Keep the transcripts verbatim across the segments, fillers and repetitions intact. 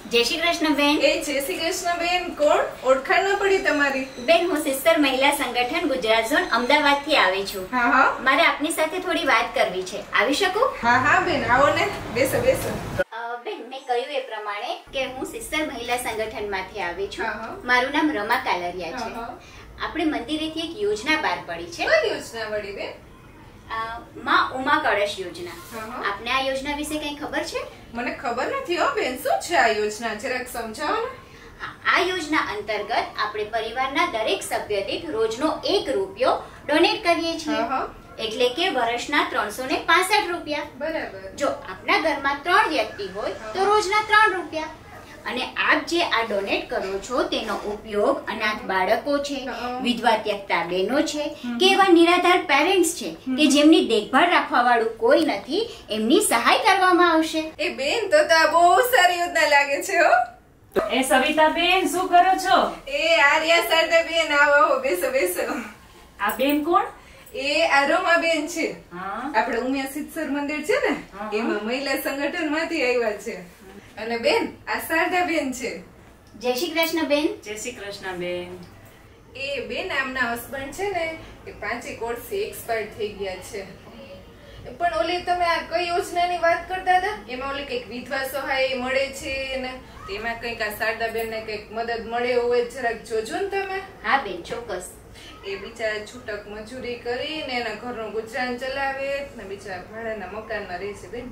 જય શ્રી કૃષ્ણ બેન। એ જય શ્રી કૃષ્ણ બેન, કોણ? ઓળખાણ ન પડી તમારી? બેન, હું સિસ્ટર મહિલા સંગઠન ગુજરાત ઝોન અમદાવાદ થી આવી છું। હા હા, મારે આપની સાથે થોડી વાત કરવી છે, આવી શકું? હા હા બેન, આવો ને, બેસો બેસો। બેન, મેં કહ્યું એ પ્રમાણે કે હું સિસ્ટર મહિલા સંગઠન માંથી આવી છું। હા, હા। મારું નામ રમા કાલરિયા છે। હા, હા। આપણે મંદિરેથી એક યોજના બહાર પડી છે, કઈ યોજના વળી બેન? માં ઉમા કળશ યોજના। હા, હા। આપને આ યોજના વિશે કઈ ખબર છે? મને ખબર નથી હો બેન, શું છે આ યોજના? જરાક સમજાવો ને। આ યોજના અંતર્ગત આપણે પરિવારના દરેક સભ્ય દીઠ રોજનો એક રૂપિયો ડોનેટ કરીએ છીએ। હા, હા। એટલે કે વર્ષના ત્રણસો ને પાસઠ રૂપિયા। બરાબર। જો આપના ઘરમાં ત્રણ વ્યક્તિ હોય તો રોજના ત્રણ રૂપિયા। અને આપ જે આ ડોનેટ કરો છો તેનો ઉપયોગ અનાથ બાળકો છે, વિધવા ત્યક્તા બહેનો છે કે એવા નિરાધાર પેરેન્ટ્સ છે કે જેમની દેખભાળ રાખવા વાળું કોઈ નથી, એમની સહાય કરવામાં આવશે। એ બેન, તો તો આ બહુ સારી યોજના લાગે છે હો। એ સવિતા બેન, શું કરો છો? એ આર્યા શારદા બેન, આવો આવો, બેસો બેસો। આ બેન કોણ? એ આ રમા બેન છે। હા, આપણે ઉમિયા સિદ્ધેશ્વર મંદિર છે ને, એમાં મહિલા સંગઠન માંથી આવ્યા છે। અને બેન, આ શારદા બેન છે। જય શ્રી કૃષ્ણ બેન। જય શ્રી કૃષ્ણ બેન। એ બેન, આમના હસબન્ડ છે ને એ પાંચેક વર્ષથી એક્સપાયર થઈ ગયા છે। પણ ઓલી તમે આ કઈ યોજનાની વાત કરતા હતા? એમાં ઓલી કઈક વિધવા સહાય મળે છે ને, તેમાં કઈક આ શારદા બેન ને કઈક મદદ મળે હોય, જરાક જોજો ને તમે। હા બેન, ચોક્કસ। એ બિચારા છૂટક મજૂરી કરીને એના ઘરનું ગુજરાન ચલાવે ને બિચારા ભાડાના મકાનમાં રહે છે બેન।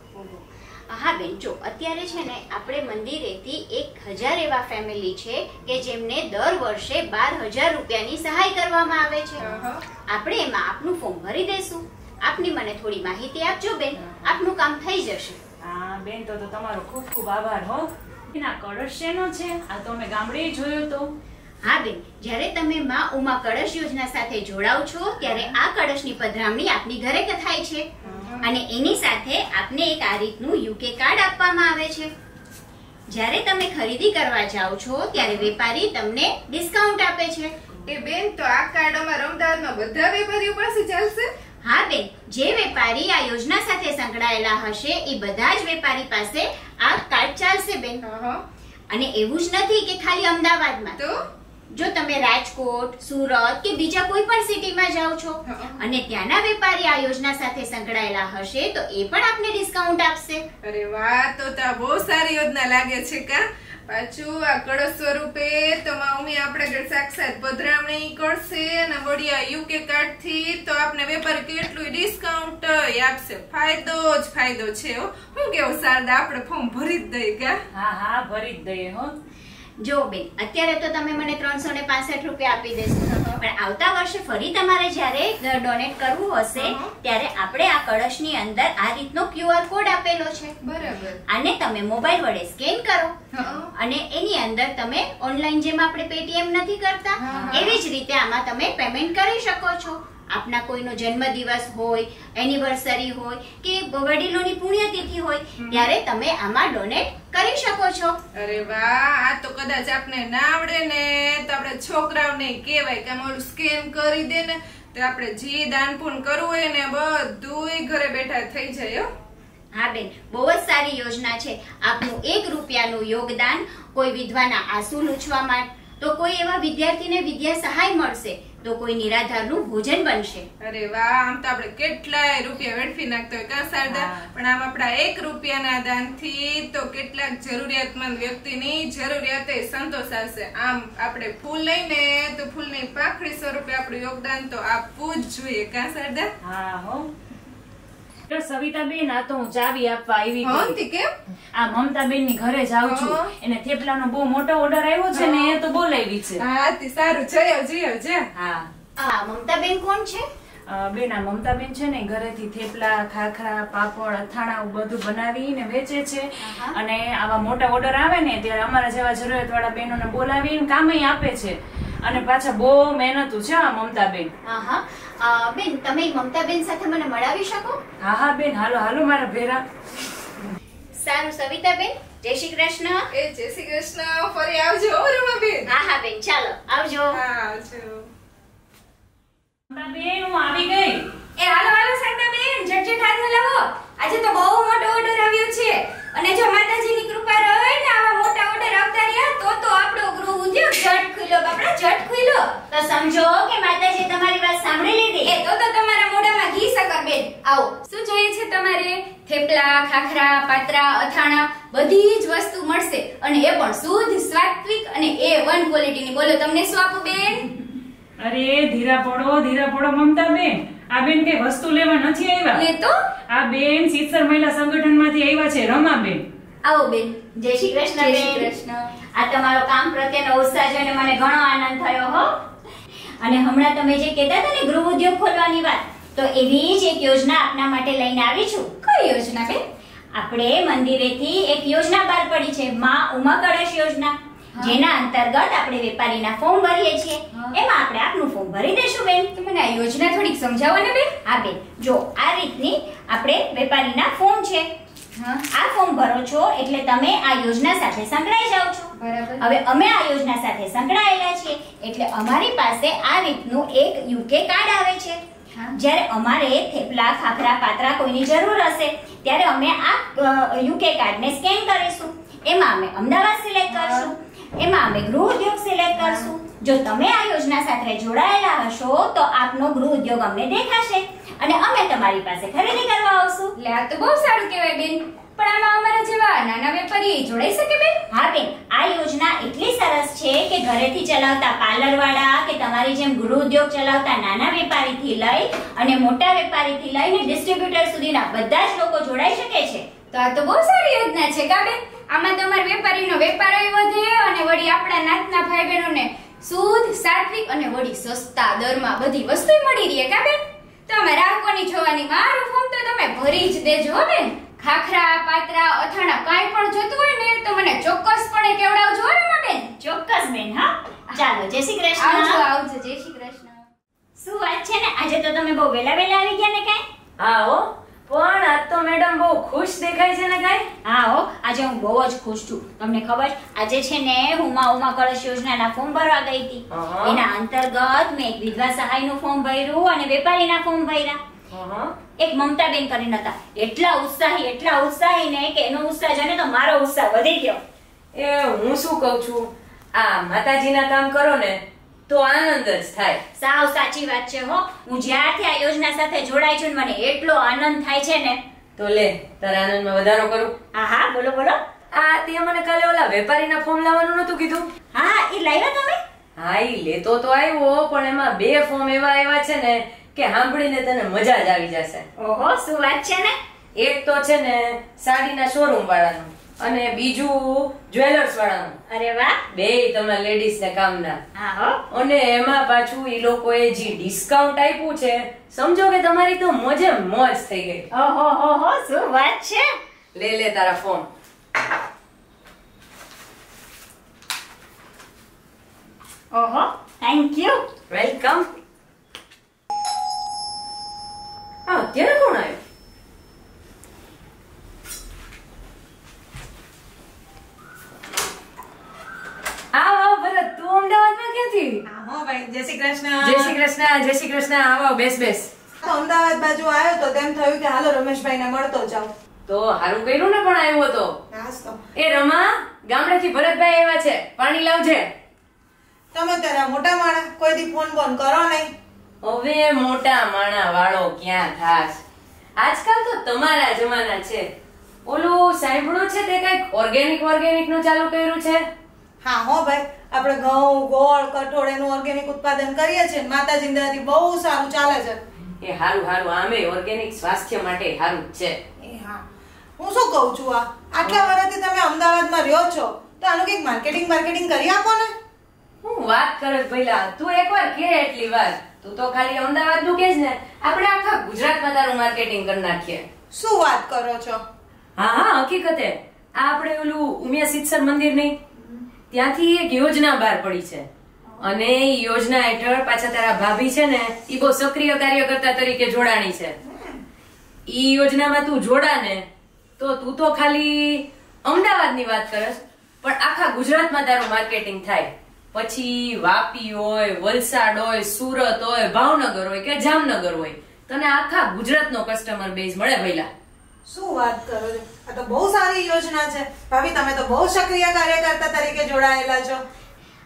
હા બેન, જો અત્યારે છે ને આપણે મંદિરેથી એક હજાર એવા ફેમિલી છે કે જેમને દર વર્ષે બાર હજાર રૂપિયાની સહાય કરવામાં આવે છે। આપણે એમાં આપનું ફોર્મ ભરી દઈશું। આપની મને થોડી માહિતી આપજો બેન, આપનું કામ થઈ જશે। હા બેન, તો તો તમારો ખૂબ ખૂબ આભાર હો। એના કળશ શેનો છે? આ તો અમે ગામડે જોયો તો। હા બેન, જ્યારે તમે માં ઉમા કળશ યોજના સાથે જોડાવ છો ત્યારે આ કળશની પધરામણી આપની ઘરે થાય છે અને એની સાથે આપને એક આ રીતનું યુકે કાર્ડ આપવામાં આવે છે। જ્યારે તમે ખરીદી કરવા જાઓ છો ત્યારે વેપારી તમને ડિસ્કાઉન્ટ આપે છે। એ બેન, તો આ કાર્ડ અમારા અમદાવાદમાં બધા વેપારીઓ પાસે ચાલશે? હા બેન, જે વેપારી આ યોજના સાથે સંકળાયેલા હશે એ બધા જ વેપારી પાસે આ કાર્ડ ચાલશે બેન। અને એવું જ નથી કે ખાલી અમદાવાદમાં, તો જો તમે રાજકોટ, સુરત કે બીજા કોઈ પણ સિટીમાં જાઓ છો અને ત્યાંના વેપારી આ યોજના સાથે સંકળાયેલા હશે તો એ પણ આપને ડિસ્કાઉન્ટ આપશે। અરે વાહ, તો તો આ બહુ સારી યોજના લાગે છે કા? પાછું આ કળશ સ્વરૂપે તો માં ઉમી આપણે સાક્ષાત પધરામણી કરશે અને વળી આ યુકે કાર્ડ થી તો આપને વેપારી કેટલું ડિસ્કાઉન્ટ આપશે। ફાયદો જ ફાયદો છે હો। હું કેવું શારદા, આપણે ફોર્મ ભરી જ દઈએ કા? હા હા, ભરી જ દઈએ હો। જો બેન, અત્યારે તો તમે મને ત્રણસો ને પાસઠ રૂપિયા આપી દેશો, પણ આવતા વર્ષે ફરી તમારે જ્યારે ડોનેટ કરવું હશે ત્યારે આપણે આ કળશની અંદર આ રીતનો ક્યુઆર કોડ આપેલો છે। બરાબર। આને તમે મોબાઈલ વડે સ્કેન કરો અને એની અંદર તમે ઓનલાઈન જેમ આપણે પેટીએમ નથી કરતા એવી જ રીતે આમાં તમે પેમેન્ટ કરી શકો છો। આપના કોઈનો જન્મદિવસ હોય, એનિવર્સરી હોય કે વડીલોની પુણ્યતિથિ હોય ત્યારે તમે આમાં ડોનેટ કરી શકો છો। અરે વાહ, આ તો કદાચ આપને ના આવડે ને તો આપણે છોકરાઓને કહેવાય કે આમાં સ્કેન કરી દે ને તો આપણે જે દાન પુણ્ય કરવું હોય ને બધુંય ઘરે બેઠા થઈ જાય હો। હા બેન, બહુ જ સારી યોજના છે। આપનું એક રૂપિયાનું યોગદાન કોઈ વિધવાના આંસુ લૂછવા માટે, તો કોઈ એવા વિદ્યાર્થીને વિદ્યા સહાય મળશે, તો કોઈ નિરાધારનું ભોજન બનશે। અરે વાહ, આમ તો આપણે કેટલાય રૂપિયા વેડફી નાખતા હોય કા શારદા? પણ આમ આપણા એક રૂપિયાના દાનથી તો કેટલાક જરૂરિયાતમંદ વ્યક્તિની જરૂરિયાતે સંતોષ આવશે। આમ આપણે ફૂલ લઈને તો ફૂલની પાંખડી સ્વરૂપે આપણું યોગદાન તો આપવું જ જોઈએ કા શારદા? હા હો। તો સવિતા બેન, આ તો હું ચાવી આપવા આવી હતી। કેમ? આ મમતા બેન ની ઘરે જાઉં છું, એને થેપલાનો બહુ મોટો ઓર્ડર આવ્યો છે ને, એ તો બોલાવી છે। હા, તે સારું, જઈ આવ જઈ આવ જા। હા। આ મમતા બેન કોણ છે? બેન, આ મમતા બેન છે ને ઘરેથી થેપલા, ખાખરા, પાપડ, અથાણા બધું બનાવીને વેચે છે અને આવા મોટા ઓર્ડર આવે ને ત્યારે અમારા જેવા જરૂરિયાત વાળા બહેનોને બોલાવીને કામય આપે છે અને પાછા બહુ મહેનતુ છે આ મમતા બેન। હા હા બેન, તમે મમતા બેન સાથે મને મળાવી શકો? હા હા બેન, હાલો હાલો મારા ભેરા। સારું સવિતા બેન, જય શ્રી કૃષ્ણ। એ જય શ્રી કૃષ્ણ, ફરી આવજો રમા બેન। હા હા બેન, ચાલો આવજો। હા, આવજો। મમતા બેન, હું આવી ગઈ। એ હાલો હાલો શારદા બેન, ઝટઝટ હાથ હલાવો। આજે તો બહુ મોટો ઓર્ડર આવ્યો છે અને જો માતાજીની કૃપા રહે ને આવા થેપલા, ખાખરા, પાત્રા, અથાણા બધી જ વસ્તુ મળશે અને એ પણ શુદ્ધ, સાત્વિક અને એ વન ક્વોલિટીની. બોલો તમને શું આપું બેન? અરે ધીરા પડો ધીરા પડો મમતા બેન, આ બેન કઈ વસ્તુ લેવા નથી આવ્યા. ને તો આ બેન સિત્સર મહિલા સંગઠનમાંથી આવ્યા છે, રમા બેન. આવો બેન. જય શ્રી કૃષ્ણ જય શ્રી બેન. કૃષ્ણ. આ તમારો કામ પ્રત્યેનો ઉત્સાહ જોઈને મને ઘણો આનંદ થયો હો. અને હમણાં તમે જે કહેતા હતા ને ગૃહ ઉદ્યોગ ખોલવાની વાત, તો એવી જ એક યોજના આપના માટે લઈને આવી છું. કઈ યોજના બેન? આપણે મંદિરેથી એક યોજના બહાર પડી છે, માં ઉમા કળશ યોજના, જેના અંતર્ગત આપણે વેપારીના ફોર્મ ભરીએ છીએ. એમાં આપણે આપનું ફોર્મ ભરી દેશું બેન. તો મને આ યોજના થોડીક સમજાવો ને બેન. હા બેન, જો આ રીતની આપણે વેપારીના ફોર્મ છે. હા, આ ફોર્મ ભરો છો એટલે તમે આ યોજના સાથે સંકળાઈ જાવ છો. બરાબર. હવે અમે આ યોજના સાથે સંકળાયેલા છીએ એટલે અમારી પાસે આ રીતનું એક યુકે કાર્ડ આવે છે. હા. જ્યારે અમારે થેપલા, ખાખરા, પાત્રા કોઈની જરૂર હશે ત્યારે અમે આ યુકે કાર્ડને સ્કેન કરીશું. એમાં અમે અમદાવાદ સિલેક્ટ કરશું, એમાં અમે ગૃહ ઉદ્યોગ સિલેક્ટ કરશું. જો તમે આ યોજના સાથે જોડાયેલા હશો તો આપનો ગૃહ ઉદ્યોગ અમને દેખાશે અને અમે તમારી પાસે ખરીદી કરવા આવશું. એટલે આ તો બહુ સારું કહેવાય બેન. પણ આમાં અમારા જેવા નાના વેપારી જોડાઈ શકે બેન? હા બેન, આ યોજના એટલી સરસ છે કે ઘરેથી ચલાવતા પાર્લર વાળા કે તમારી જેમ ગૃહ ઉદ્યોગ ચલાવતા નાના વેપારીથી લઈ અને મોટા વેપારીથી લઈને ડિસ્ટ્રીબ્યુટર સુધીના બધા જ લોકો જોડાઈ શકે છે. તો આ તો બહુ સારી યોજના છે કા બેન. આમાં તમારા વેપારીનો વેપાર વધે અને વળી આપણા નાતના ભાઈ બહેનોને શુદ્ધ, સાત્વિક અને વળી સસ્તા દરમાં બધી વસ્તુ મળી રહે કા બેન. તમે રાહકોની જોવાની મારું ફોર્મ તો તમે ભરી જ દેજો હો બેન. ખાખરા, પાત્રા, અથાણા કાંઈ પણ જોતું હોય ને તો મને ચોક્કસપણે કેવડાવજો હો રમા બેન. ચોક્કસ બેન. હા ચાલો, જય શ્રી આવજો કૃષ્ણ. આવજો. જય શ્રી કૃષ્ણ. શું વાત છે ને, આજે તો તમે બહુ વેલા વેલા આવી ગયા ને કાંઈ? હા હો, પણ આજ તો મેડમ બહુ ખુશ દેખાય છે ને કાંઈ? હા હો, આજે હું બહુ જ ખુશ છું. તમને ખબર, આજે છે ને હું માં ઉમા કળશ યોજનાના ફોર્મ ભરવા ગઈ હતી. અહં. એના અંતર્ગત મેં એક વિધવા સહાયનું ફોર્મ ભર્યું અને વેપારીના ફોર્મ ભર્યા. અહં. એક મમતા બેન કરીને હતા, એટલા ઉત્સાહી એટલા ઉત્સાહી ને કે એનો ઉત્સાહ જોઈને તો મારો ઉત્સાહ વધી ગયો. એ હું શું કહું છું, આ માતાજીના કામ કરો ને તો આનંદ જ થાય. સાવ સાચી વાત છે હો. હું જ્યારથી આ યોજના સાથે જોડાઈ છું ને મને એટલો આનંદ થાય છે ને. તો લે તારા આનંદમાં વધારો કરું. હા હા, બોલો બોલો. આ તે મને કાલે ઓલા વેપારીના ફોર્મ લાવવાનું નતું કીધું? હા, એ લાવ્યા તમે? હા ઈ લેતો તો આવ્યો, પણ એમાં બે ફોર્મ એવા આવ્યા છે ને કે સાંભળીને તને મજા જ આવી જશે. ઓહો, શું વાત છે ને. એક તો છે ને સાડીના શોરૂમ વાળાનું અને બીજું જ્વેલર્સ વાળાનું. અરે વાહ. બેય તમારા લેડીઝ ને કામના. હા હો. અને એમાં પાછું ઈ લોકોએ જે ડિસ્કાઉન્ટ આપ્યું છે, સમજો કે તમારી તો મોજે મોજ થઈ ગઈ. ઓહો હો હો, શું વાત છે. લે લે તારા ફોર્મ. ઓહો, થેન્ક યુ. વેલકમ. હા, અત્યારે કોણ આવ્યું? આવ આવ ભરત, તું અમદાવાદમાં ક્યાંથી? હો ભાઈ, જય શ્રી કૃષ્ણ. જય શ્રી કૃષ્ણ, જય શ્રી કૃષ્ણ. આવ આવ, બેસ બેસ. તો અમદાવાદ બાજુ આવ્યો તો તેમ થયું કે હાલો રમેશભાઈને મળતો જાઉં. તો હારું કર્યું ને, પણ આવ્યો તો. હાસ તો. એ રમા, ગામડેથી ભરતભાઈ આવ્યા છે, પાણી લાવજે. તમે તારા મોટા માણા કોઈ દી ફોન બોન કરો નહીં. હવે મોટા માણા વાળો ક્યાં થાશ? આજકાલ તો તમારા જમાના છે. ઓલું સાંભળ્યું છે તે કઈક ઓર્ગેનિક ઓર્ગેનિક નું ચાલુ કર્યું છે? હા હો ભાઈ, આપણે ઘઉં, ગોળ, કઠોળ એનું ઓર્ગેનિક ઉત્પાદન કરીએ છીએ ને માતાજી દયાથી બહુ સારું ચાલે છે. એ હારું હારું, આમે ઓર્ગેનિક સ્વાસ્થ્ય માટે હારું જ છે. એ હા, હું શું કહું છું, આ આટલા વર્ષથી તમે અમદાવાદમાં રહ્યો છો તો આનું કંઈક માર્કેટિંગ માર્કેટિંગ કરી આપો ને. હું વાત કરે ભઈલા, તું એકવાર કે એટલી વાર. તું તો ખાલી અમદાવાદ નું કેસ ને, આપણે આખા ગુજરાતમાં તારું માર્કેટિંગ કરી નાખીએ. શું વાત કરો છો? હા હા, હકીકતે આ આપણે ઓલું ઉમિયા સિત્સર મંદિર નહીં, ત્યાંથી એક યોજના બહાર પડી છે અને ઈ યોજના હેઠળ પાછા તારા ભાભી છે ને, ઈ બહુ સક્રિય કાર્યકર્તા તરીકે જોડાણી છે. ઈ યોજનામાં તું જોડા ને તો તું તો ખાલી અમદાવાદની વાત કરસ, પણ આખા ગુજરાતમાં તારું માર્કેટિંગ થાય. પછી વાપી હોય, વલસાડ હોય, સુરત હોય, ભાવનગર હોય કે જામનગર હોય, તને આખા ગુજરાતનો કસ્ટમર બેઝ મળે ભઈલા. શું વાત કરો છો, આ તો બહુ સારી યોજના છે ભાભી. તમે તો બહુ સક્રિય કાર્યકર્તા તરીકે જોડાયેલા છો.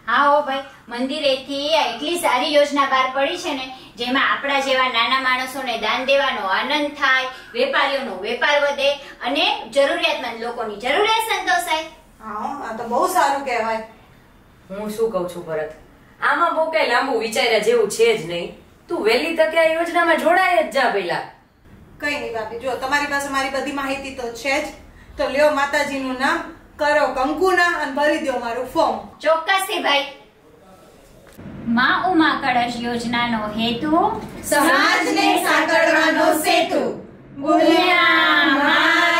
હા હો ભાઈ, મંદિરેથી એટલી સારી યોજના બહાર પડી છે ને, જેમાં આપણા જેવા નાના માણસોને દાન દેવાનો આનંદ થાય, વેપારીઓનો વેપાર વધે અને જરૂરિયાતમંદ લોકોની જરૂરિયાત સંતોષાય. હા, આ તો બહુ સારું કહેવાય. હું શું કહું છું ભરત, આમાં બહુ કઈ લાંબુ વિચાર્યા જેવું છે જ નહીં. તું વહેલી તકે આ યોજનામાં જોડાય જ જા પહેલા. કઈ નહીં ભાભી, જો તમારી પાસે મારી બધી માહિતી તો છે જ, તો લ્યો માતાજીનું નામ, કરો કંકુના અને ભરી દો મારું ફોર્મ. ચોક્કસથી ભાઈ. માં ઉમા કળશ યોજનાનો હેતુ સમાજને સાંકળવાનો સેતુ. બોલ્યા મા